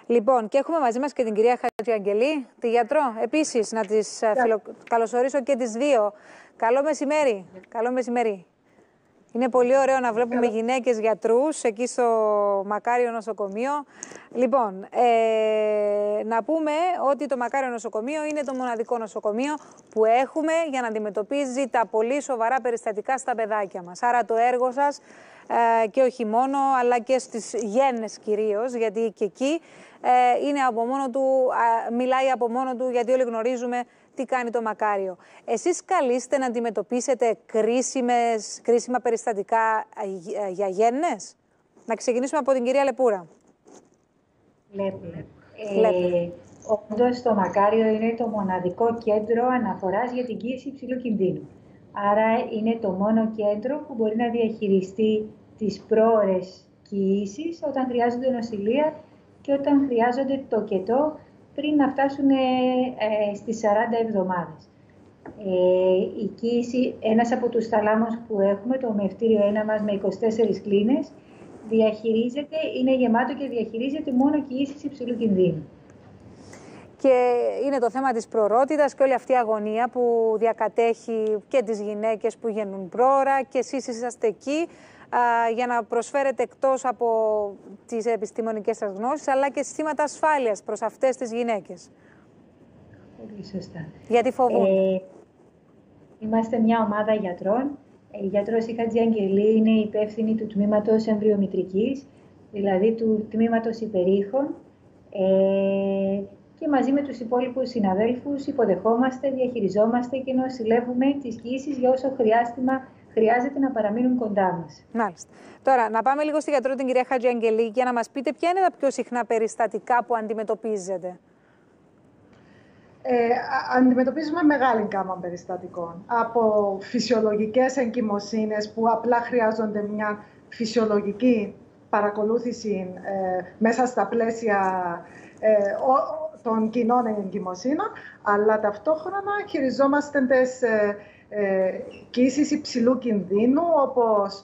Λοιπόν, και έχουμε μαζί μας και την κυρία Χατζιαγγελή, τη γιατρό. Επίσης, να τις καλωσορίσω και τις δύο. Καλό μεσημέρι. Καλό μεσημέρι. Είναι πολύ ωραίο να βλέπουμε γυναίκες γιατρούς εκεί στο Μακάριο Νοσοκομείο. Λοιπόν, να πούμε ότι το Μακάριο Νοσοκομείο είναι το μοναδικό νοσοκομείο που έχουμε για να αντιμετωπίζει τα πολύ σοβαρά περιστατικά στα παιδάκια μας. Άρα το έργο σας και όχι μόνο, αλλά και στις γέννες κυρίως, γιατί και εκεί είναι από μόνο του, μιλάει από μόνο του, γιατί όλοι γνωρίζουμε τι κάνει το Μακάριο. Εσείς καλείστε να αντιμετωπίσετε κρίσιμα περιστατικά για γέννες. Να ξεκινήσουμε από την κυρία Λεπούρα. Όντως το Μακάριο είναι το μοναδικό κέντρο αναφοράς για την κοίηση υψηλού κινδύνου. Άρα είναι το μόνο κέντρο που μπορεί να διαχειριστεί τις πρόωρες κοίησεις όταν χρειάζονται νοσηλεία και όταν χρειάζονται τοκετό πριν να φτάσουν στις 40 εβδομάδες. Η κοίηση, ένας από τους θαλάμους που έχουμε, το μευτήριο 1 μας με 24 κλίνες, είναι γεμάτο και διαχειρίζεται μόνο κοίησεις υψηλού κινδύνου. Και είναι το θέμα της προορότητας και όλη αυτή η αγωνία που διακατέχει και τις γυναίκες που γεννούν πρόωρα, και εσείς είσαστε εκεί για να προσφέρετε, εκτός από τις επιστημονικές σας γνώσεις, αλλά και συστήματα ασφάλειας προς αυτές τις γυναίκες. Πολύ σωστά. Γιατί φοβούνται. Είμαστε μια ομάδα γιατρών. Η γιατρός η Χατζιαγγελή είναι υπεύθυνη του τμήματος εμβριομητρικής, δηλαδή του τμήματος υπερήχων, και μαζί με τους υπόλοιπους συναδέλφους υποδεχόμαστε, διαχειριζόμαστε και νοσηλεύουμε τις κοίησεις για όσο χρειάζεται να παραμείνουν κοντά μας. Μάλιστα. Τώρα, να πάμε λίγο στη γιατρό την κυρία Χατζιαγγελή για να μας πείτε ποια είναι τα πιο συχνά περιστατικά που αντιμετωπίζετε. Αντιμετωπίζουμε μεγάλη γάμα περιστατικών. Από φυσιολογικές εγκυμοσύνες που απλά χρειάζονται μια φυσιολογική παρακολούθηση μέσα στα πλαίσια των κοινών εγκυμοσύνων, αλλά ταυτόχρονα χειριζόμαστε τις κοίησεις υψηλού κινδύνου, όπως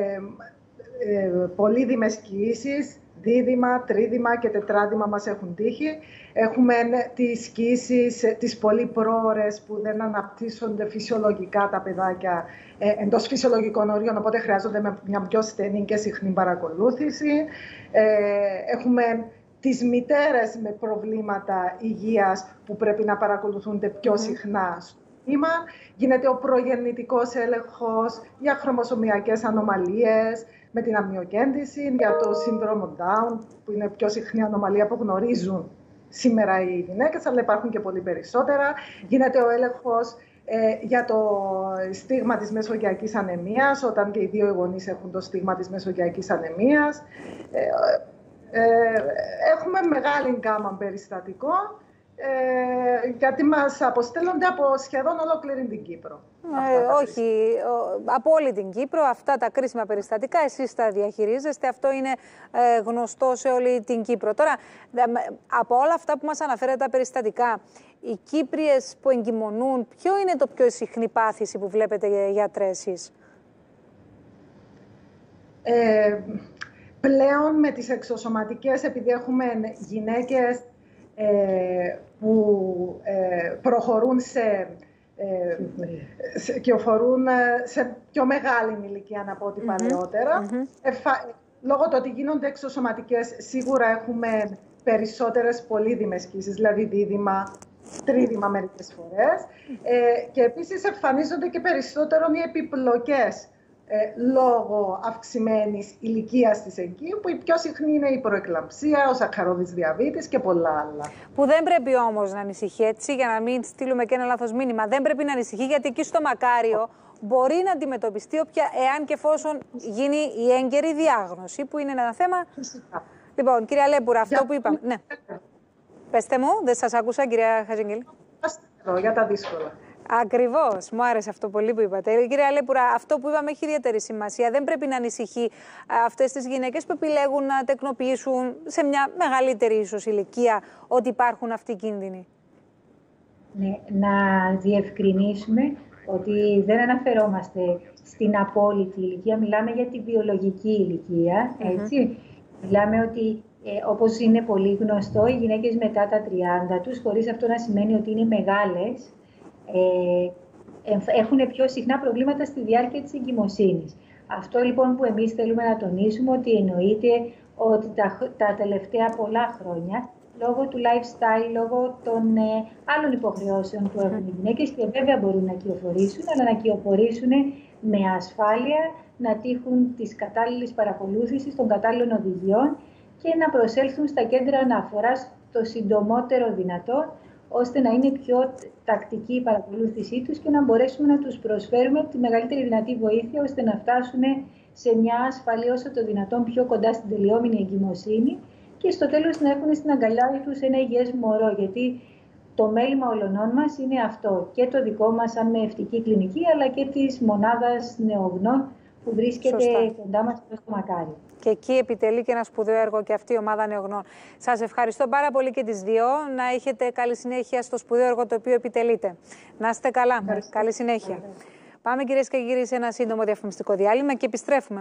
πολύδημες κοίησεις, δίδυμα, τρίδυμα και τετράδυμα μας έχουν τύχει. Έχουμε τις κοίησεις, τις πολύ πρόωρες που δεν αναπτύσσονται φυσιολογικά τα παιδάκια εντός φυσιολογικών ορίων, οπότε χρειάζονται μια πιο στενή και συχνή παρακολούθηση. Έχουμε τις μητέρες με προβλήματα υγείας που πρέπει να παρακολουθούνται πιο συχνά στο κύμα. Γίνεται ο προγεννητικός έλεγχος για χρωμοσωμιακές ανομαλίες, με την αμμιοκέντηση, για το σύνδρομο Down, που είναι πιο συχνή ανομαλία που γνωρίζουν σήμερα οι γυναίκες, αλλά υπάρχουν και πολύ περισσότερα. Γίνεται ο έλεγχος για το στίγμα της μεσογειακής ανεμίας, όταν και οι δύο γονείς έχουν το στίγμα της μεσογειακής ανεμίας. Έχουμε μεγάλη γκάμα περιστατικών, γιατί μας αποστέλλονται από σχεδόν ολόκληρη την Κύπρο. Όχι, από όλη την Κύπρο αυτά τα κρίσιμα περιστατικά εσείς τα διαχειρίζεστε, αυτό είναι γνωστό σε όλη την Κύπρο. Τώρα, από όλα αυτά που μας αναφέρετε τα περιστατικά, οι Κύπριες που εγκυμονούν, ποιο είναι το πιο συχνή πάθηση που βλέπετε, γιατρέ, εσείς? Πλέον με τις εξωσωματικές, επειδή έχουμε γυναίκες που προχωρούν και οφορούν σε πιο μεγάλη ηλικία από ό,τι παλαιότερα, λόγω του ότι γίνονται εξωσωματικές, σίγουρα έχουμε περισσότερες πολύδημες κοίησεις, δηλαδή δίδυμα, τρίδυμα μερικές φορές, και επίσης εμφανίζονται και περισσότερο οι επιπλοκές λόγω αυξημένης ηλικίας της εγκύου, που η πιο συχνή είναι η προεκλαμψία, ο σακχαρόδης διαβήτης και πολλά άλλα. Που δεν πρέπει όμως να ανησυχεί, έτσι, για να μην στείλουμε και ένα λάθος μήνυμα. Δεν πρέπει να ανησυχεί, γιατί εκεί στο Μακάριο μπορεί να αντιμετωπιστεί εάν και εφόσον γίνει η έγκαιρη διάγνωση, που είναι ένα θέμα. Φυσικά. Λοιπόν, κυρία Λέπουρα, αυτό που είπαμε. Ναι. Πεςτε μου, δεν σας άκουσα, κυρία Χατζιαγγελή. Για τα δύσκολα. Ακριβώς. Μου άρεσε αυτό πολύ που είπατε. Κυρία Λέπουρα, αυτό που είπαμε έχει ιδιαίτερη σημασία. Δεν πρέπει να ανησυχεί αυτές τις γυναίκες που επιλέγουν να τεκνοποιήσουν σε μια μεγαλύτερη ίσως ηλικία, ότι υπάρχουν αυτοί οι κίνδυνοι. Ναι, να διευκρινίσουμε ότι δεν αναφερόμαστε στην απόλυτη ηλικία, μιλάμε για τη βιολογική ηλικία, έτσι. Μιλάμε ότι Όπως είναι πολύ γνωστό, οι γυναίκες μετά τα 30 τους, χωρίς αυτό να σημαίνει ότι είναι μεγάλες, έχουν πιο συχνά προβλήματα στη διάρκεια της εγκυμοσύνης. Αυτό λοιπόν που εμείς θέλουμε να τονίσουμε, ότι εννοείται ότι τα τελευταία πολλά χρόνια, λόγω του lifestyle, λόγω των άλλων υποχρεώσεων που έχουν οι γυναίκες, και βέβαια μπορούν να κυοφορήσουν, αλλά να κυοφορήσουν με ασφάλεια, να τύχουν της κατάλληλης παρακολούθησης των κατάλληλων οδηγιών και να προσέλθουν στα κέντρα αναφοράς το συντομότερο δυνατό, ώστε να είναι πιο τακτική η παρακολούθησή τους και να μπορέσουμε να τους προσφέρουμε τη μεγαλύτερη δυνατή βοήθεια, ώστε να φτάσουν σε μια ασφαλή όσο το δυνατόν πιο κοντά στην τελειώμενη εγκυμοσύνη και στο τέλος να έχουν στην αγκαλιά τους ένα υγιές μωρό, γιατί το μέλημα όλων μας είναι αυτό, και το δικό μας σαν μεευτική κλινική, αλλά και της μονάδας νεογνών που βρίσκεται κοντά μας στο Μακάριο. Και εκεί επιτελεί και ένα σπουδαίο έργο και αυτή η ομάδα νεογνών. Σας ευχαριστώ πάρα πολύ και τις δύο. Να έχετε καλή συνέχεια στο σπουδαίο έργο το οποίο επιτελείτε. Να είστε καλά. Καλή συνέχεια. Πάμε, κυρίες και κύριοι, σε ένα σύντομο διαφημιστικό διάλειμμα και επιστρέφουμε.